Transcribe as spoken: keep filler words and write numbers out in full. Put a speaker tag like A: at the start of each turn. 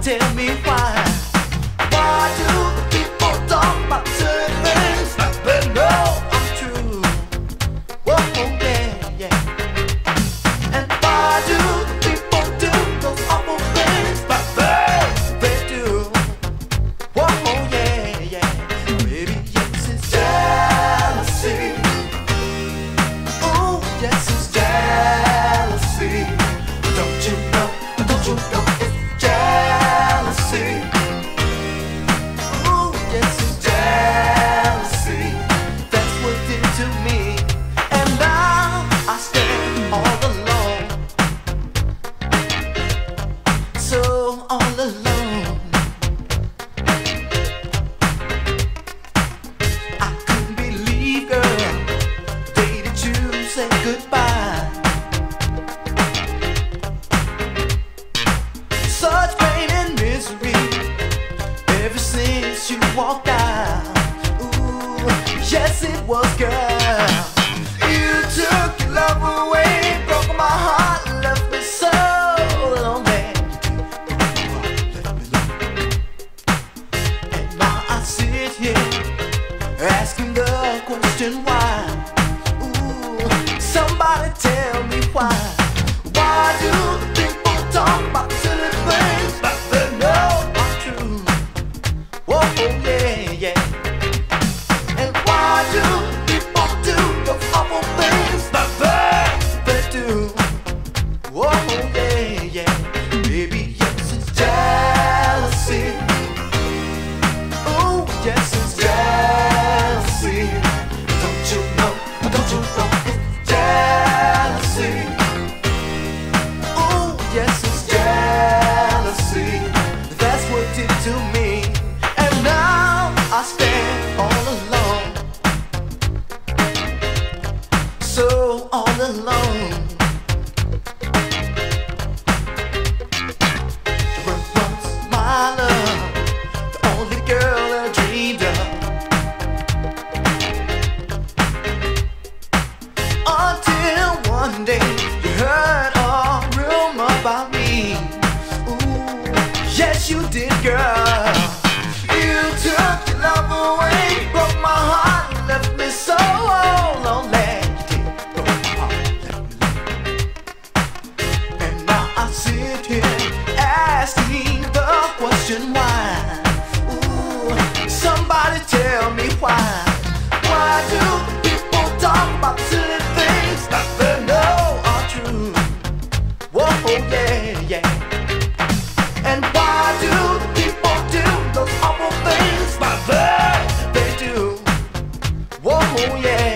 A: tell me why. Why do the people talk about certain things that they know are true? Whoa, yeah, yeah. And why do the people do those awful things that they, they do? Whoa, yeah, yeah. Baby, yes, it's jealousy. Ooh, yes, it's jealousy. Don't you know, don't you know it's jealousy? Ooh, yes, it's jealousy. That's what it did to me. And now I stand all alone, so all alone. I couldn't believe, girl, the day that you said goodbye. Such pain and misery ever since you walked out. Ooh, yes it was, girl. You took your love away, broke my heart, and left me so lonely. And now I sit here asking the question why. Ooh, somebody tell me why. Why do the people talk about silly things that they know are true? Whoa, yeah, yeah. And why do people do those awful things that they, they do? Whoa, yeah, yeah. Baby, yes, it's jealousy. Ooh, yes, it's jealousy. Don't you know, don't you know it's jealousy? Ooh, yes, it's jealousy. That's what it did to me. And now I stand all alone, so all alone. You were once my love, the only girl that I dreamed of. Until one day you heard a rumor about me. Ooh, yes you did, girl. You took your love away, broke my heart, and left me so lonely. You did, broke my heart, left me lonely. And now I sit here asking the question why. Ooh, somebody tell me why. Why do people talk about silly things that they know are true? Whoa, yeah, yeah. And why do the people do those awful things that they, they do? Whoa, yeah.